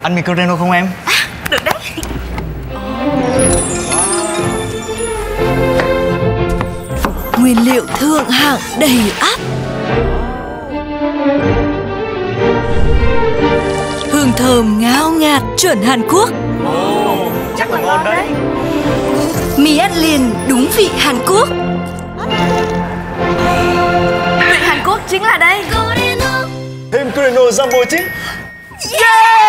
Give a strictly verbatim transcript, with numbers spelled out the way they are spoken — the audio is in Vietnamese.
Ăn mì Coreno không em? À, được đấy. Nguyên liệu thượng hạng đầy ắp, hương thơm ngào ngạt chuẩn Hàn Quốc. Ồ, chắc là ngon đấy. Mì ăn liền đúng vị Hàn Quốc. Vị Hàn Quốc chính là đây. Thêm Coreno Jumbo chứ. Yeah!